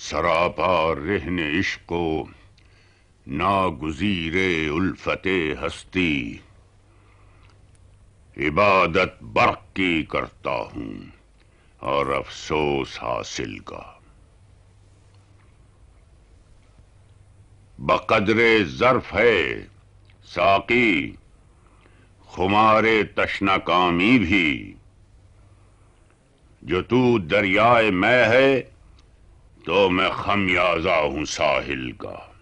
سراپا رہن عشق و ناگزیر الفت ہستی، عبادت برق کی کرتا ہوں اور افسوس حاصل کا۔ بقدر ظرف ہے ساقی خمار تشنہ کامی بھی، جو تو دریائے میں ہے تو میں خمیازہ ہوں ساحل کا۔